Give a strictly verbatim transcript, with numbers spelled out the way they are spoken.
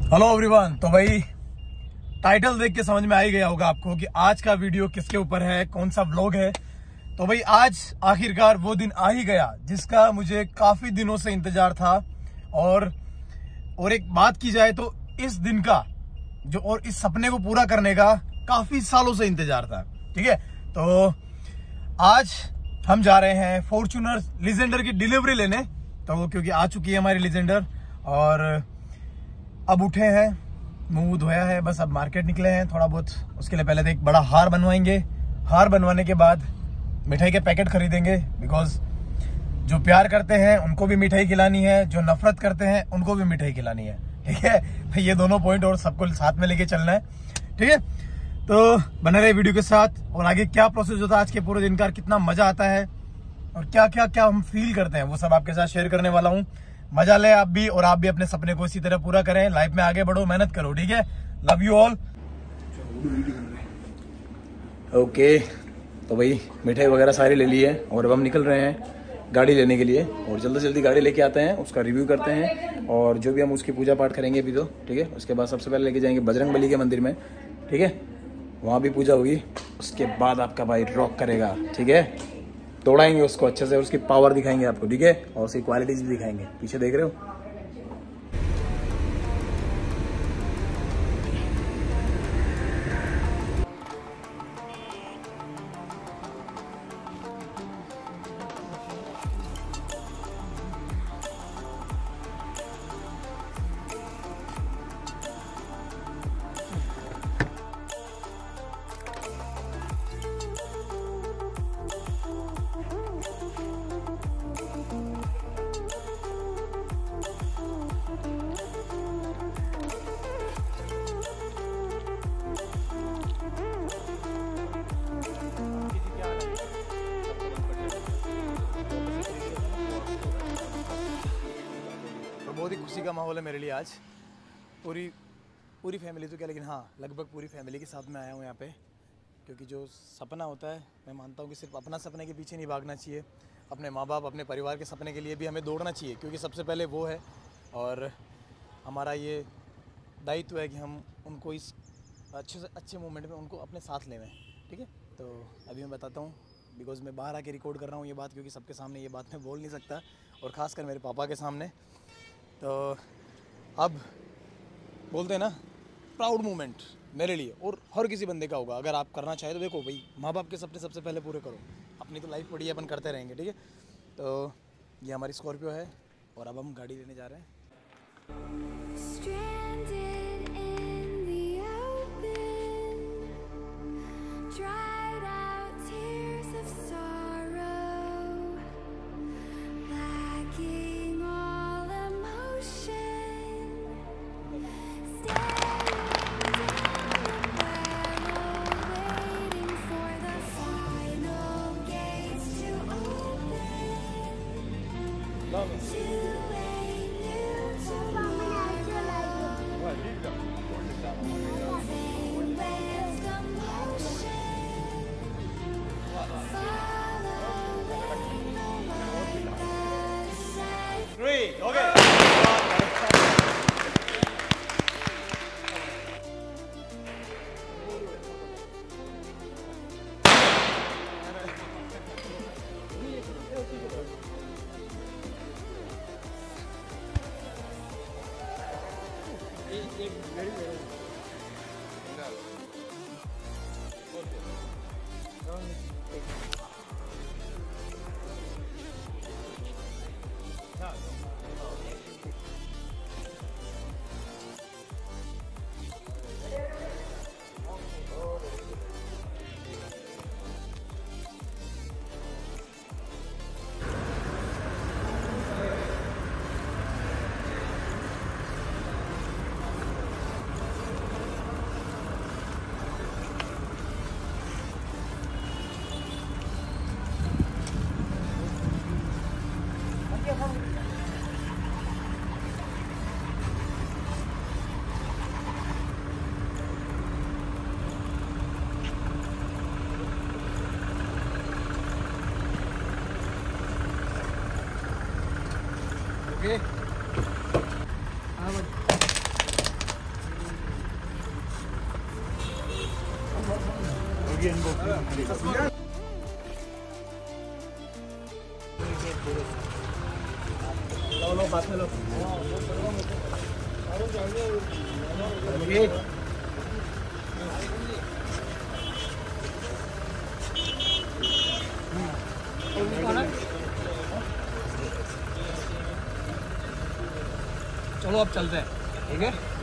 Hello everyone. तो भाई title देख के समझ में आ ही गया होगा आपको कि आज का वीडियो किसके ऊपर है, कौन सा व्लॉग है। तो भाई आज आखिरकार वो दिन आ ही गया जिसका मुझे काफी दिनों से इंतजार था। और और एक बात की जाए तो इस दिन का जो और इस सपने को पूरा करने का काफी सालों से इंतजार था। ठीक है, तो आज हम जा रहे हैं फॉर्च्यूनर लीजेंडर की डिलीवरी लेने। तो क्योंकि आ चुकी है हमारी लीजेंडर और अब उठे हैं, मुंह धोया है, बस अब मार्केट निकले हैं थोड़ा बहुत। उसके लिए पहले तो एक बड़ा हार बनवाएंगे। हार बनवाने के बाद मिठाई के पैकेट खरीदेंगे, बिकॉज जो प्यार करते हैं उनको भी मिठाई खिलानी है, जो नफरत करते हैं उनको भी मिठाई खिलानी है। ठीक है, तो ये दोनों पॉइंट और सबको साथ में लेके चलना है। ठीक है, तो बने रहे वीडियो के साथ। और आगे क्या प्रोसेस होता है आज के पूरे दिन का, कितना मजा आता है और क्या क्या क्या हम फील करते हैं, वो सब आपके साथ शेयर करने वाला हूँ। मजा ले आप भी और आप भी अपने सपने को इसी तरह पूरा करें, लाइफ में आगे बढ़ो, मेहनत करो। ठीक है, लव यू ऑल। ओके, तो भाई मिठाई वगैरह सारी ले ली है और अब हम निकल रहे हैं गाड़ी लेने के लिए। और जल्दी जल्दी गाड़ी लेके आते हैं, उसका रिव्यू करते हैं और जो भी हम उसकी पूजा पाठ करेंगे अभी तो। ठीक है, उसके बाद सबसे पहले लेके जाएंगे बजरंग बली के मंदिर में। ठीक है, वहाँ भी पूजा होगी। उसके बाद आपका भाई रॉक करेगा। ठीक है, तोड़ाएंगे उसको अच्छे से, उसकी पावर दिखाएंगे आपको। ठीक है, और उसकी क्वालिटीज भी दिखाएंगे। पीछे देख रहे हो, बहुत ही खुशी का माहौल है मेरे लिए आज। पूरी पूरी फैमिली तो क्या, लेकिन हाँ लगभग पूरी फैमिली के साथ में आया हूँ यहाँ पे। क्योंकि जो सपना होता है, मैं मानता हूँ कि सिर्फ अपना सपने के पीछे नहीं भागना चाहिए, अपने माँ बाप अपने परिवार के सपने के लिए भी हमें दौड़ना चाहिए, क्योंकि सबसे पहले वो है। और हमारा ये दायित्व है कि हम उनको इस अच्छे से अच्छे मोमेंट में उनको अपने साथ लेवें। ठीक है, तो अभी मैं बताता हूँ, बिकॉज मैं बाहर आके रिकॉर्ड कर रहा हूँ ये बात, क्योंकि सबके सामने ये बात मैं बोल नहीं सकता, और ख़ासकर मेरे पापा के सामने। तो अब बोलते हैं ना, प्राउड मोमेंट मेरे लिए और हर किसी बंदे का होगा। अगर आप करना चाहे तो देखो भाई, माँ बाप के सपने सबसे पहले पूरे करो, अपनी तो लाइफ पड़ी है, अपन करते रहेंगे। ठीक है, तो ये हमारी स्कॉर्पियो है और अब हम गाड़ी लेने जा रहे हैं। ये अनबॉक्सिंग। लो लो बात में लो। चलो अब चलते हैं, ठीक है।